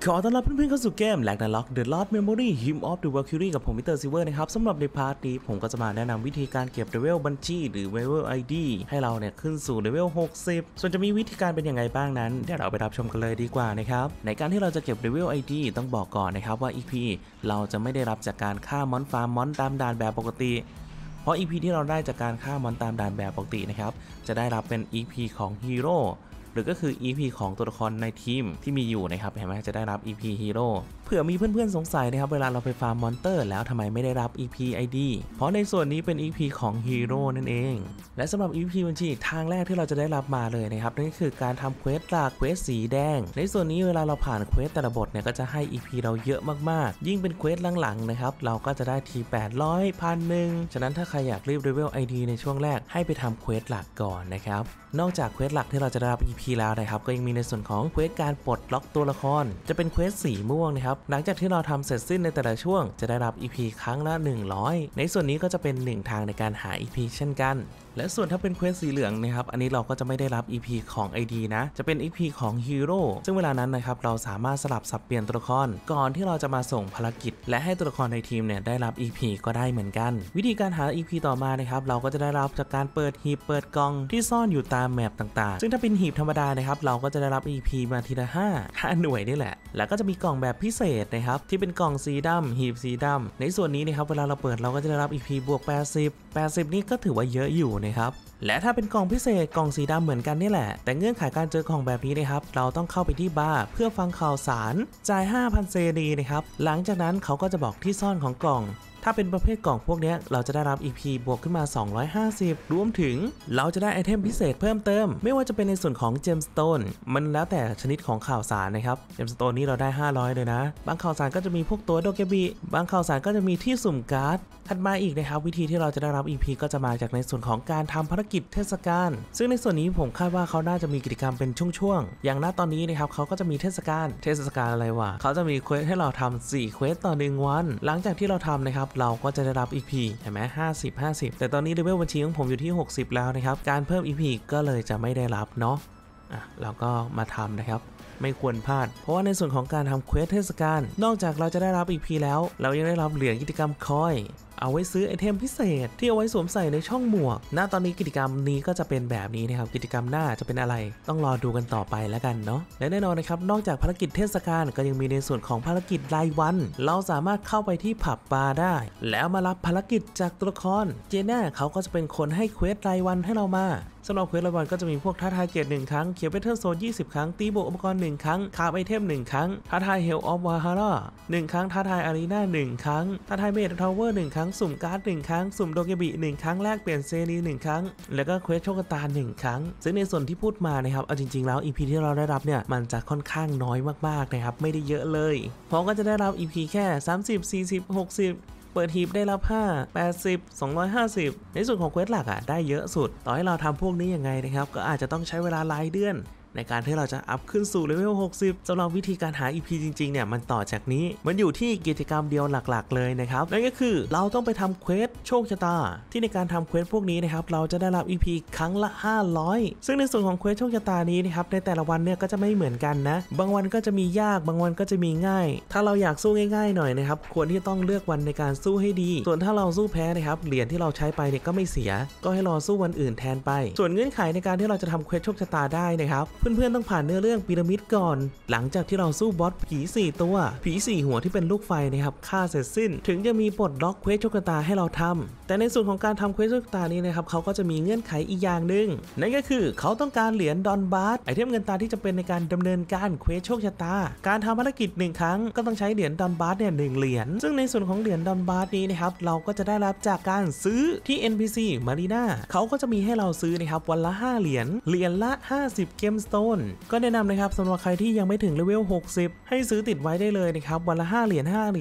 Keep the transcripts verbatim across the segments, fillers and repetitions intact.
ขอต้อนรับเพื่อนๆเข้าสู่เกม Ragnarok The Lost Memory Hymn of the Valkyrie กับผมมิสเตอร์ซิลเวอร์นะครับสำหรับในพาร์ทนี้ผมก็จะมาแนะนำวิธีการเก็บเลเวลบัญชีหรือเลเวล ไอ ดี ให้เราเนี่ยขึ้นสู่เลเวลหกสิบส่วนจะมีวิธีการเป็นยังไงบ้างนั้นเดี๋ยวเราไปรับชมกันเลยดีกว่านะครับในการที่เราจะเก็บเลเวล ไอ ดี ต้องบอกก่อนนะครับว่า อี พี เราจะไม่ได้รับจากการฆ่ามอนฟาร์มมอนตามด่านแบบปกติเพราะ อี พี ที่เราได้จากการฆ่ามอนตามด่านแบบปกตินะครับจะได้รับเป็น อี พี ของฮีโร่หรือก็คือ อี พี ของตัวละครในทีมที่มีอยู่นะครับเห็นไหมจะได้รับ อี พี Hero เผื่อมีเพื่อนๆสงสัยนะครับเวลาเราไปฟาร์มมอนเตอร์แล้วทำไมไม่ได้รับ อี พี ไอ ดี เพราะในส่วนนี้เป็น อี พี ของ Hero นั่นเองและสำหรับ อี พี บัญชีทางแรกที่เราจะได้รับมาเลยนะครับนั่นก็คือการทำเควสหลักเควสสีแดงในส่วนนี้เวลาเราผ่านเควสแต่ละบทเนี่ยก็จะให้ อี พี เราเยอะมากๆยิ่งเป็นเควสหลังๆนะครับเราก็จะได้ทีแปดร้อย พันหนึ่งฉะนั้นถ้าใครอยากรีบเลเวล ไอ ดี ในช่วงแรกให้ไปทำเควสหลักก่อนนะครับนอกจากเควสหลักที่เราจะได้รับ อี พี แล้วนะครับก็ยังมีในส่วนของเควสการปลดล็อกตัวละครจะเป็นเควสสีม่วงนะครับหลังจากที่เราทำเสร็จสิ้นในแต่ละช่วงจะได้รับ อี พี ครั้งละหนึ่งร้อยในส่วนนี้ก็จะเป็นหนึ่งทางในการหา อี พี เช่นกันและส่วนถ้าเป็นเควสสีเหลืองนะครับอันนี้เราก็จะไม่ได้รับ อี พี ของ ไอ ดี นะจะเป็น อี พี ของฮีโร่ซึ่งเวลานั้นนะครับเราสามารถสลับสับเปลี่ยนตัวละครก่อนที่เราจะมาส่งภารกิจและให้ตัวละครในทีมเนี่ยได้รับ อี พี ก็ได้เหมือนกันวิธีการหา อี พี ต่อมานะครับเราก็จะได้รับจากการเปิดหีบเปิดกล่องที่ซ่อนอยู่ตามแมปต่างๆซึ่งถ้าเป็นหีบธรรมดานะครับเราก็จะได้รับ อี พี มาทีละห้า ห้าหน่วยนี่แหละแล้วก็จะมีกล่องแบบพิเศษนะครับที่เป็นกล่องสีดำหีบสีดำในส่วนนี้นะครับเวลาเราเปิดเราก็จะได้รับ อี พี บวกแปดสิบ แปดสิบนี่ก็ถือว่าเยอะอยู่นะครับและถ้าเป็นกล่องพิเศษกล่องสีดำเหมือนกันนี่แหละแต่เงื่อนไขการเจอกล่องแบบนี้นะครับเราต้องเข้าไปที่บาร์เพื่อฟังข่าวสารจ่าย ห้าพัน เซรีนะครับหลังจากนั้นเขาก็จะบอกที่ซ่อนของกล่องถ้าเป็นประเภทกล่องพวกนี้เราจะได้รับ อี พี บวกขึ้นมาสองร้อยห้าสิบรวมถึงเราจะได้ไอเทมพิเศษเพิ่มเติมไม่ว่าจะเป็นในส่วนของเจมสโตนมันแล้วแต่ชนิดของข่าวสารนะครับเจมสโตนนี้เราได้ห้าร้อยเลยนะบางข่าวสารก็จะมีพวกตัวโดเกบิบางข่าวสารก็จะมีที่สุ่มการ์ดถัดมาอีกนะครับวิธีที่เราจะได้รับ อี พี ก็จะมาจากในส่วนของการทำภารกิจเทศกาลซึ่งในส่วนนี้ผมคาดว่าเขาน่าจะมีกิจกรรมเป็นช่วงๆอย่างณตอนนี้นะครับเขาก็จะมีเทศกาลเทศกาลอะไรวะเขาจะมีเควสให้เราทำสี่เควสต่อหนึ่งวันหลังจากที่เราทำนะครับเราก็จะได้รับ อี พี เห็นไหมห้าสิบ ห้าสิบแต่ตอนนี้เลเวลบัญชีของผมอยู่ที่หกสิบแล้วนะครับการเพิ่ม อี พี ก็เลยจะไม่ได้รับเนาะอ่ะเราก็มาทำนะครับไม่ควรพลาดเพราะว่าในส่วนของการทำเควสเทศกาลนอกจากเราจะได้รับ อี พี แล้วเรายังได้รับเหรียญกิจกรรมคอยเอาไว้ซื้อไอเทมพิเศษที่เอาไว้สวมใส่ในช่องหมวกณตอนนี้กิจกรรมนี้ก็จะเป็นแบบนี้นะครับกิจกรรมหน้าจะเป็นอะไรต้องรอดูกันต่อไปแล้วกันเนาะและแน่นอนนะครับนอกจากภารกิจเทศกาลก็ยังมีในส่วนของภารกิจรายวันเราสามารถเข้าไปที่ผับบาร์ได้แล้วมารับภารกิจจากตัวละครเจน่าเขาก็จะเป็นคนให้เควสรายวันให้เรามาสำหรับเควสรายวันก็จะมีพวกท้าทายเกียรติหนึ่งครั้งเขียวเบเทอร์โซนยี่สิบครั้งตีบวกอุปกรณ์หนึ่งครั้งคาบไอเทมหนึ่งครั้งท้าทายเฮลออฟวาฮาร่าหนึ่งครั้งท้าทายอารีนาหนึ่งครั้งท้าทายเมดทาวเวอร์หนึ่งครั้งสุ่มการ์ดหนึ่งครั้งสุ่มโดเกบิหนึ่งครั้งแลกเปลี่ยนเซรีหนึ่งครั้งแล้วก็เควสโชคตาหนึ่งครั้งซึ่งในส่วนที่พูดมานะครับเอาจริงๆแล้ว อี พี ที่เราได้รับเนี่ยมันจะค่อนข้างน้อยมากๆนะครับไม่ได้เยอะเลยเพราะก็จะได้รับ อี พี แค่สามสิบ สี่สิบ หกสิบเปิดหีบได้รับห้า แปดสิบ สองร้อยห้าสิบในส่วนของเควสหลักอ่ะได้เยอะสุดต่อให้เราทำพวกนี้ยังไงนะครับก็อาจจะต้องใช้เวลาหลายเดือนในการที่เราจะอัพขึ้นสู่เลเวลหกสิบสำหรับวิธีการหา อี พี จริงๆเนี่ยมันต่อจากนี้มันอยู่ที่กิจกรรมเดียวหลักๆเลยนะครับนั่นก็คือเราต้องไปทำเควสโชคชะตาที่ในการทำเควสพวกนี้นะครับเราจะได้รับ อี พี ครั้งละห้าร้อยซึ่งในส่วนของเควสโชคชะตานี้นะครับในแต่ละวันเนี่ยก็จะไม่เหมือนกันนะบางวันก็จะมียากบางวันก็จะมีง่ายถ้าเราอยากสู้ง่ายๆหน่อยนะครับควรที่ต้องเลือกวันในการสู้ให้ดีส่วนถ้าเราสู้แพ้นะครับเหรียญที่เราใช้ไปเนี่ยก็ไม่เสียก็ให้รอสู้วันอื่นแทนไปส่วนเงื่อนไขในการที่เราจะทำเควสโชคชะตาได้นะครับเพื่อนๆต้องผ่านเนื้อเรื่องพีระมิดก่อนหลังจากที่เราสู้บอสผีสี่ตัวผีสี่หัวที่เป็นลูกไฟนะครับฆ่าเสร็จสิ้นถึงจะมีปลดล็อกเควสโชคชะตาให้เราทำแต่ในส่วนของการทำเควสโชคชะตานี้นะครับเขาก็จะมีเงื่อนไขอีกอย่างหนึ่งนั่นก็คือเขาต้องการเหรียญดอนบาร์ไอเทมเงินตาที่จะเป็นในการดำเนินการเควสโชคชะตาการทำภารกิจหนึ่งครั้งก็ต้องใช้เหรียญดอนบาร์เนี่ยหนึ่งเหรียญซึ่งในส่วนของเหรียญดอนบาร์นี้นะครับเราก็จะได้รับจากการซื้อที่ เอ็น พี ซี Marina เขาก็จะมีให้เราซื้อนะครับวันละห้าเหรียญเหรียญละห้าสิบเกมสโตนก็แนะนำนะครับสำหรับใครที่ยังไม่ถึงเลเวลหกสิบให้ซื้อติดไว้ได้เลยนะครับวันละห้าเหรียญห้าเหรียญ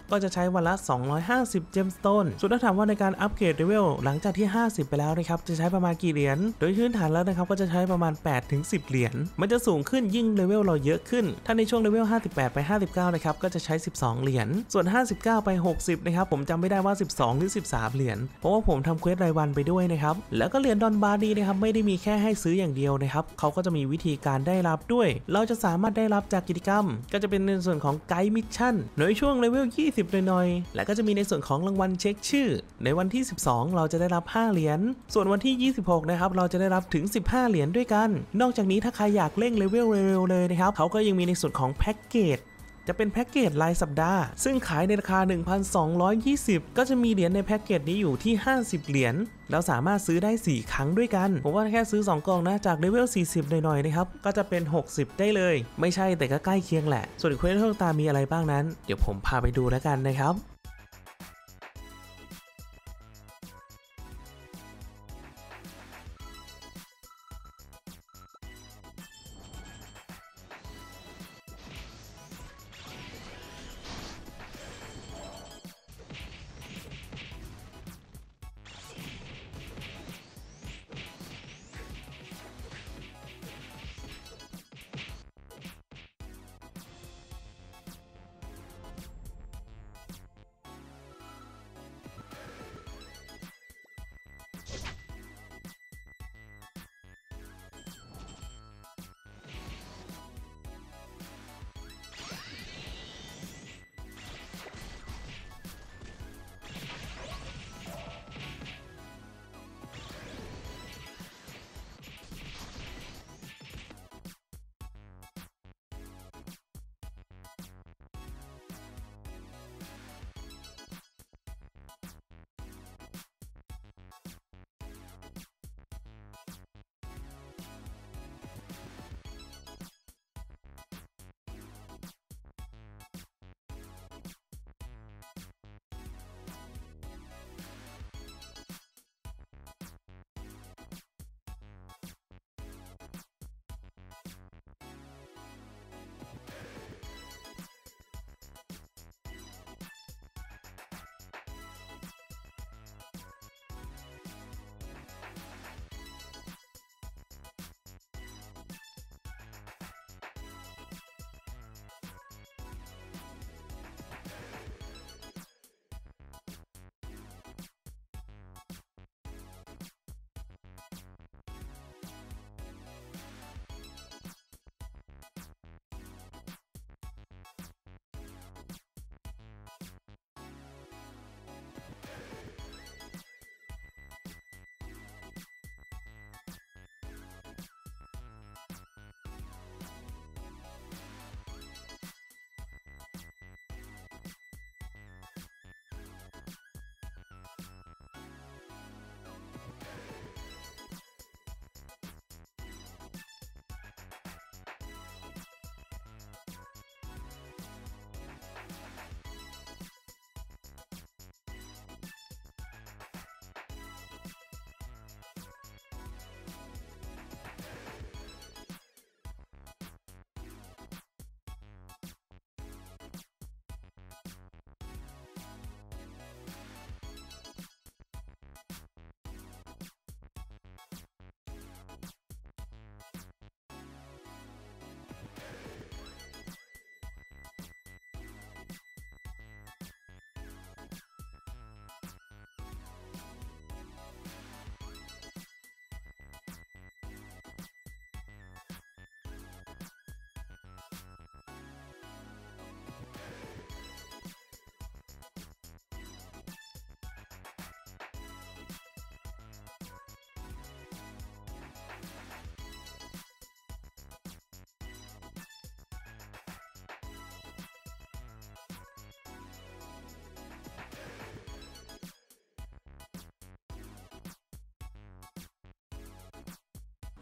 ก็จะใช้วันละสองร้อยห้าสิบเจมสโตนส่วนถ้าถามว่าในการอัปเกรดเลเวลหลังจากที่ห้าสิบไปแล้วนะครับจะใช้ประมาณกี่เหรียญโดยพื้นฐานแล้วนะครับก็จะใช้ประมาณ แปดถึงสิบ เหรียญมันจะสูงขึ้นยิ่งเลเวลเราเยอะขึ้นถ้าในช่วงเลเวลห้าสิบแปดไปห้าสิบเก้านะครับก็จะใช้สิบสองเหรียญส่วนห้าสิบเก้าไปหกสิบนะครับผมจำไม่ได้ว่าสิบสองหรือสิบสามเหรียญเพราะว่าผมทำเควสรายวันไปด้วยนะครับแล้วก็เหรียญดอนบาร์ดีนะครับไม่ได้มีแค่ให้ซื้ออย่างเดียวนะครับเขาก็จะมีวิธีการได้รับด้วยเราจะสามารถได้รับจากกิจกรรมก็จะเป็นในส่วนของไกด์มิชชั่นในช่วงเลเวลยี่สิบหน่อยๆและก็จะมีในส่วนของรางวัลเช็คชื่อในวันที่สิบสองเราจะได้รับห้าเหรียญส่วนวันที่ยี่สิบหกนะครับเราจะได้รับถึงสิบห้าเหรียญด้วยกันนอกจากนี้ถ้าใครอยากเร่งเลเวลเร็วๆเลยนะครับเขาก็ยังมีในส่วนของแพ็กเกจจะเป็นแพ็กเกจรายสัปดาห์ซึ่งขายในราคา หนึ่งพันสองร้อยยี่สิบ ก็จะมีเหรียญในแพ็กเกจนี้อยู่ที่ห้าสิบเหรียญเราสามารถซื้อได้สี่ครั้งด้วยกันผมว่าแค่ซื้อสองกล่องนะจากเลเวลสี่สิบหน่อยๆนะครับก็จะเป็นหกสิบได้เลยไม่ใช่แต่ก็ใกล้เคียงแหละส่วนเควสต่างๆมีอะไรบ้างนั้นเดี๋ยวผมพาไปดูแล้วกันนะครับ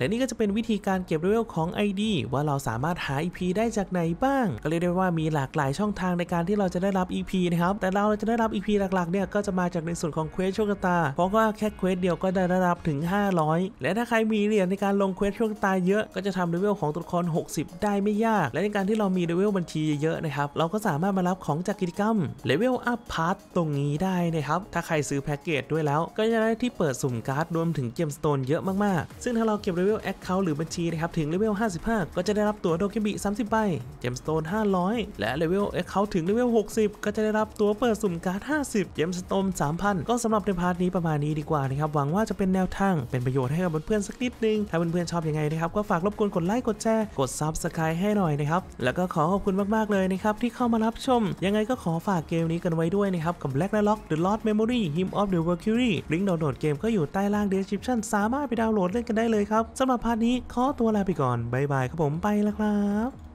และนี่ก็จะเป็นวิธีการเก็บเลเวลของ ไอ ดี ว่าเราสามารถหา อี พี ได้จากไหนบ้างก็เรียกได้ว่ามีหลากหลายช่องทางในการที่เราจะได้รับ อี พี นะครับแต่เราจะได้รับ อี พี หลักๆเนี่ยก็จะมาจากในส่วนของเควสโชคชะตาเพราะว่าแค่เควสเดียวก็ได้รับถึงห้าร้อยและถ้าใครมีเหรียญในการลงเควสโชคชะตาเยอะก็จะทำเลเวลของตัวละครหกสิบได้ไม่ยากและในการที่เรามีเลเวลบัญชีเยอะนะครับเราก็สามารถมารับของจากกิจกรรมเลเวลอัพพาร์ทตรงนี้ได้นะครับถ้าใครซื้อแพ็กเกจด้วยแล้วก็จะได้ที่เปิดสุ่มการ์ดรวมถึงเจมสโตนเยอะมากๆซึ่งถ้าเราเก็บเลเวลแอคเคาท์หรือบัญชีนะครับถึงเลเวลห้าสิบห้าก็จะได้รับตั๋วโดเกบิสามสิบใบเจมสโตนห้าร้อยและเลเวลแอคเคาท์ถึงเลเวลหกสิบก็จะได้รับตั๋วเปิดสุ่มการ์ดห้าสิบเจมสโตน สามพัน ก็สำหรับในพาร์ทนี้ประมาณนี้ดีกว่านะครับหวังว่าจะเป็นแนวทางเป็นประโยชน์ให้กับเพื่อนๆสักนิดนึงถ้าเพื่อนๆชอบยังไงนะครับก็ฝากรบกวนกดไลค์กดแชร์กด ซับสไครบ์ ให้หน่อยนะครับแล้วก็ขอขอบคุณมากๆเลยนะครับที่เข้ามารับชมยังไงก็ขอฝากเกมนี้กันไว้ด้วยนะครับกับ Black Narlock The Lost Memory Hymn of the Valkyrie ลิงก์ดาวน์โหลดเกมก็อยู่ใต้ล่าง description สามารถไปดาวน์โหลดเล่นกันได้เลยครับสำหรับพาร์ทนี้ขอตัวลาไปก่อนบ๊ายบายครับผมไปแล้วครับ